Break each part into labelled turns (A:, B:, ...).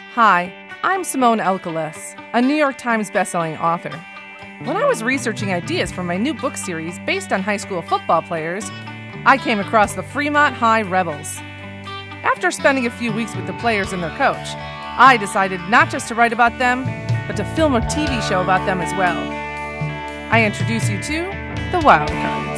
A: Hi, I'm Simone Elkeles, a New York Times bestselling author. When I was researching ideas for my new book series based on high school football players, I came across the Fremont High Rebels. After spending a few weeks with the players and their coach, I decided not just to write about them, but to film a TV show about them as well. I introduce you to the Wildcards.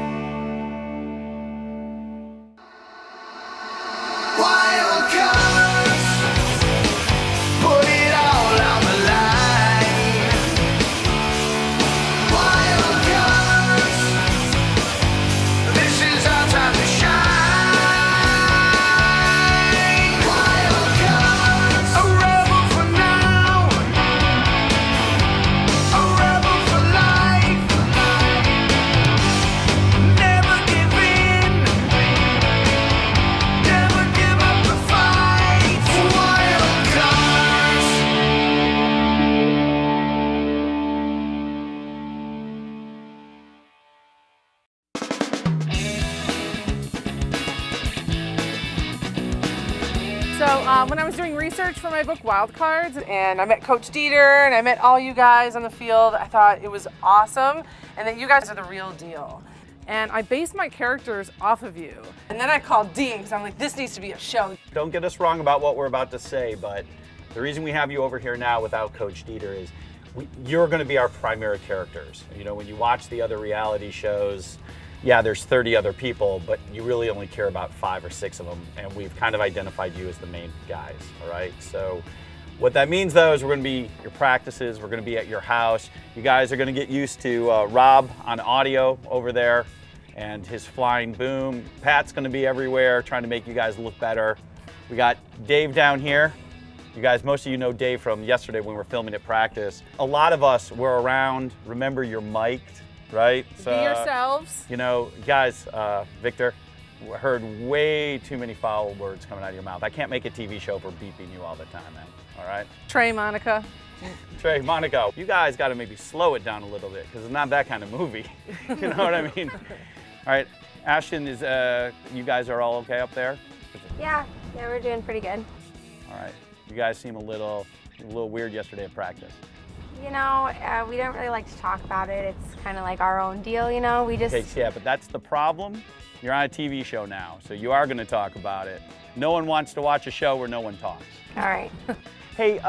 A: When I was doing research for my book Wildcards, and I met Coach Dieter and I met all you guys on the field, I thought it was awesome and that you guys are the real deal. And I based my characters off of you. And then I called Dean because I'm like, this needs to be a show.
B: Don't get us wrong about what we're about to say, but the reason we have you over here now without Coach Dieter is you're going to be our primary characters. You know, when you watch the other reality shows, yeah, there's 30 other people, but you really only care about 5 or 6 of them, and we've kind of identified you as the main guys, all right? So what that means, though, is we're going to be your practices, we're going to be at your house. You guys are going to get used to Rob on audio over there and his flying boom. Pat's going to be everywhere trying to make you guys look better. We got Dave down here. You guys, most of you know Dave from yesterday when we were filming at practice. A lot of us were around. Remember, you're mic'd. Right? So,
A: be yourselves.
B: You know, guys, Victor, heard way too many foul words coming out of your mouth. I can't make a TV show for beeping you all the time, man. All right?
A: Trey, Monica.
B: Trey, Monica, you guys got to maybe slow it down a little bit because it's not that kind of movie. You know what I mean? All right, Ashton, is you guys are all okay up there?
C: Yeah, we're doing pretty good.
B: All right, you guys seem a little weird yesterday at practice.
C: You know, we don't really like to talk about it. It's kind of like our own deal, you know? We just...
B: Okay, yeah, but that's the problem. You're on a TV show now, so you are going to talk about it. No one wants to watch a show where no one talks.
C: All right.
B: Hey,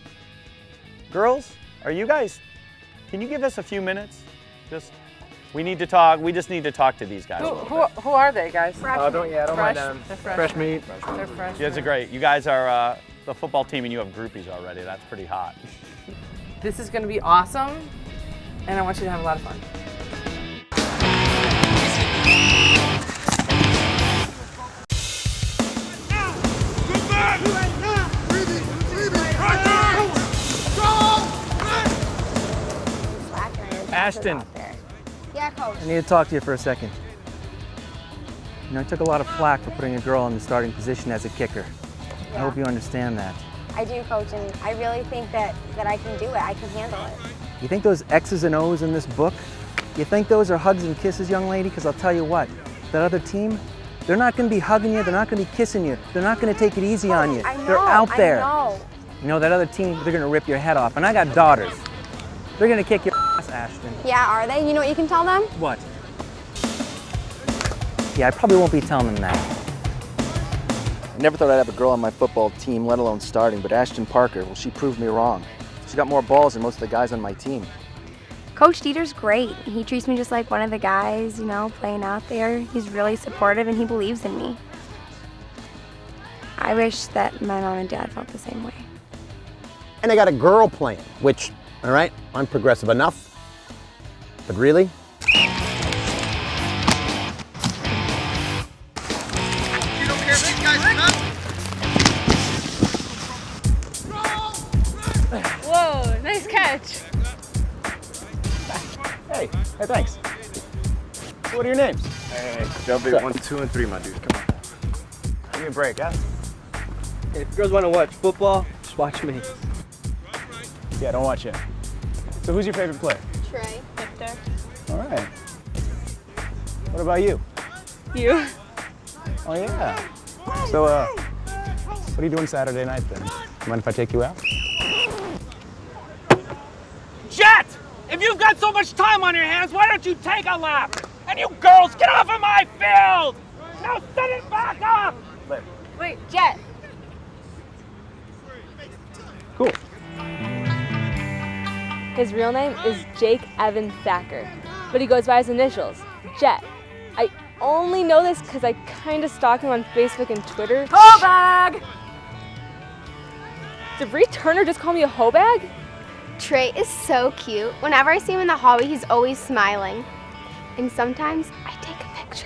B: girls, are you guys... Can you give us a few minutes? We need to talk. We just need to talk to these guys.
A: Who are they, guys?
D: I don't mind them. Fresh meat.
A: They're fresh.
B: You guys are great. You guys are the football team and you have groupies already. That's pretty hot.
A: This is going to be awesome, and I want you to have a lot of fun.
D: Ashton.
C: Yeah, Coach.
D: I need to talk to you for a second. You know, I took a lot of flack for putting a girl in the starting position as a kicker. I hope you understand that.
C: I do, Coach, and I really think that I can do it. I can handle it.
D: You think those X's and O's in this book, you think those are hugs and kisses, young lady? Because I'll tell you what, that other team, they're not going to be hugging you, they're not going to be kissing you, they're not going to take it easy on you.
C: I know,
D: they're out there.
C: I know.
D: You know, that other team, they're going to rip your head off. And I got daughters. They're going to kick your ass, Ashton.
C: Yeah, are they? You know what you can tell them?
D: What? Yeah, I probably won't be telling them that. I never thought I'd have a girl on my football team, let alone starting, but Ashton Parker, well, she proved me wrong. She got more balls than most of the guys on my team.
C: Coach Dieter's great. He treats me just like one of the guys, you know, playing out there. He's really supportive and he believes in me. I wish that my mom and dad felt the same way.
E: And I got a girl playing, which, all right, I'm progressive enough, but really?
A: Whoa, nice catch.
E: Hey, thanks. So what are your names?
F: Hey, jump it 1, 2, and 3, my dude. Come on.
E: Give me a break, huh?
D: Hey, if you girls want to watch football, just watch me.
E: Yeah, don't watch it. So who's your favorite player?
C: Trey. Victor.
E: All right. What about you?
A: You.
E: Oh, yeah. So, What are you doing Saturday night then? Mind if I take you out?
G: Jet! If you've got so much time on your hands, why don't you take a lap? And you girls, get off of my field! Now set it back up!
C: Wait, Jet.
E: Cool.
H: His real name is Jake Evan Thacker, but he goes by his initials, Jet. I only know this because I kind of stalk him on Facebook and Twitter.
C: Hoe bag!
H: Did Bree Turner just call me a hoe bag?
C: Trey is so cute. Whenever I see him in the hallway, he's always smiling. And sometimes I take a picture.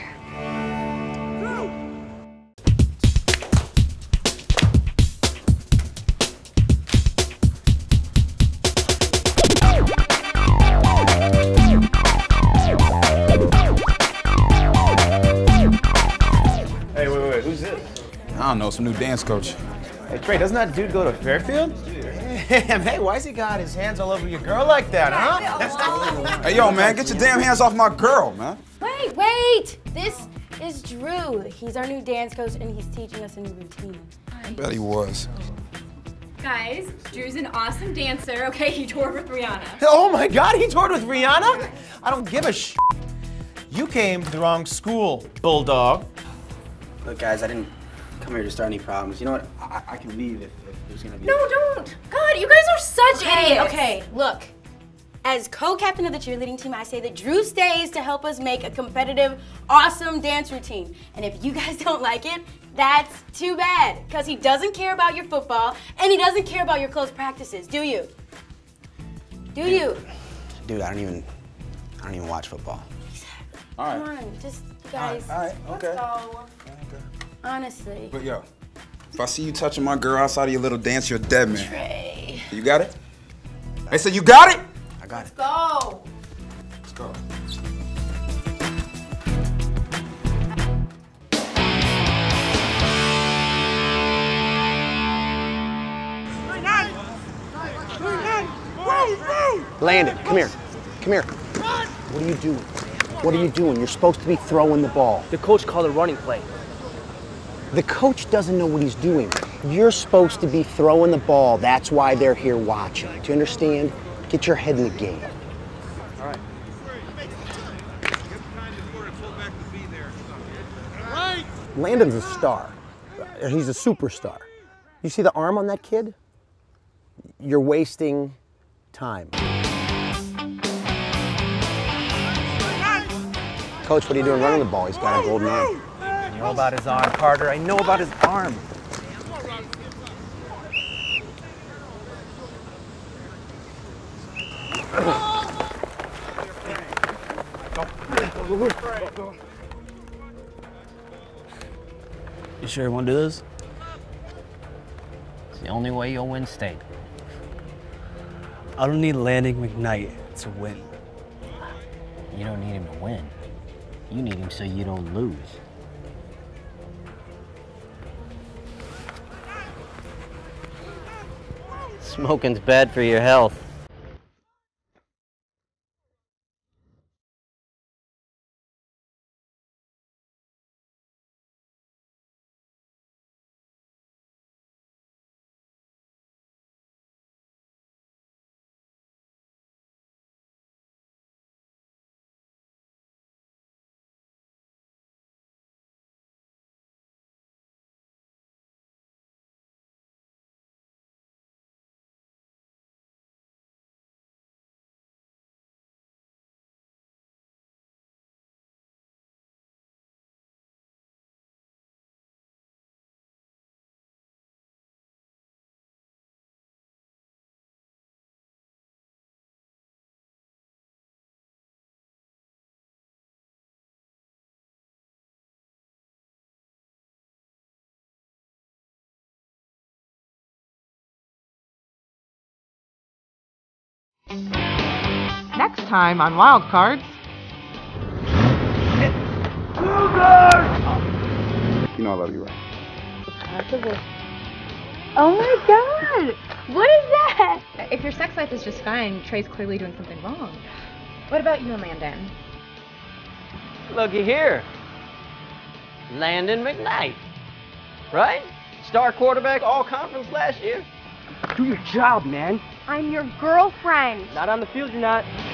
F: Hey, wait, who's this?
I: I don't know, some new dance coach.
F: Hey, Trey, doesn't that dude go to Fairfield? Damn, hey, why's he got his hands all over your girl like that, huh?
I: Hey, yo, man, get your damn hands off my girl, man.
J: Wait! This is Drew. He's our new dance coach and he's teaching us a new routine.
I: I bet he was.
K: Guys, Drew's an awesome dancer, okay? He toured with Rihanna.
F: Oh my God, he toured with Rihanna? I don't give a shit. You came to the wrong school, bulldog.
L: Look, guys, I didn't come here to start any problems. You know what? I can leave if there's gonna be.
K: No, don't. God, you guys are such idiots.
J: Okay, look. As co-captain of the cheerleading team, I say that Drew stays to help us make a competitive, awesome dance routine. And if you guys don't like it, that's too bad. Because he doesn't care about your football, and he doesn't care about your close practices, do you? Do you?
L: Dude, I don't even watch football.
I: All right.
J: Come on, just, you guys,
I: all right, okay.
J: let's go. Honestly.
I: But yo, if I see you touching my girl outside of your little dance, you're dead, man.
J: Trey.
I: You got it? I said you got it?
L: I got it.
J: Let's go.
I: Let's go.
E: Landon, come here. Come here. What are you doing? What are you doing? You're supposed to be throwing the ball.
D: The coach called a running play.
E: The coach doesn't know what he's doing. You're supposed to be throwing the ball. That's why they're here watching. Do you understand? Get your head in the game.
D: All right.
E: Landon's a star. He's a superstar. You see the arm on that kid? You're wasting time. Coach, what are you doing running the ball? He's got a golden arm.
D: I know about his arm, Carter. I know about his arm.
M: You sure you want to do this? It's the only way you'll win state.
D: I don't need Landon McKnight to win.
M: You don't need him to win. You need him so you don't lose. Smoking's bad for your health.
A: Next time on Wild Cards.
I: You know I love you, right?
H: Possible. Oh my God! What is that?
K: If your sex life is just fine, Trey's clearly doing something wrong. What about you and Landon?
M: Looky here. Landon McKnight. Right?
N: Star quarterback, all conference last year.
O: Do your job, man.
P: I'm your girlfriend.
N: Not on the field, you're not.